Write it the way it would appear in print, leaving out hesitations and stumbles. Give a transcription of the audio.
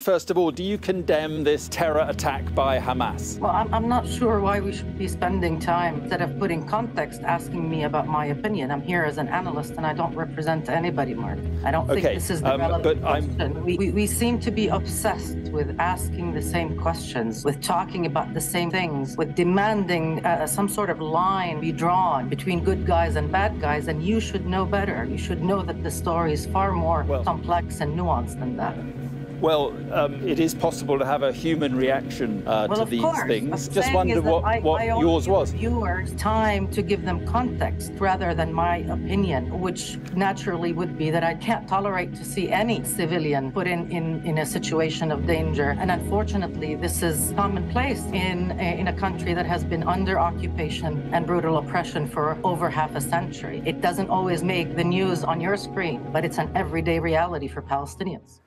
first of all, do you condemn this terror attack by Hamas? Well, I'm not sure why we should be spending time, instead of putting context, asking me about my opinion. I'm here as an analyst and I don't represent anybody, Mark. I don't think this is the relevant question. We seem to be obsessed with asking the same questions, with talking about the same things, with demanding some sort of line be drawn between good guys and bad guys, and you should know better. You should know that the story is far more complex and nuanced than that. Well, it is possible to have a human reaction to these things. Just wonder what yours was. Viewers time to give them context rather than my opinion, which naturally would be that I can't tolerate to see any civilian put in a situation of danger. And unfortunately, this is commonplace in a country that has been under occupation and brutal oppression for over half a century. It doesn't always make the news on your screen, but it's an everyday reality for Palestinians.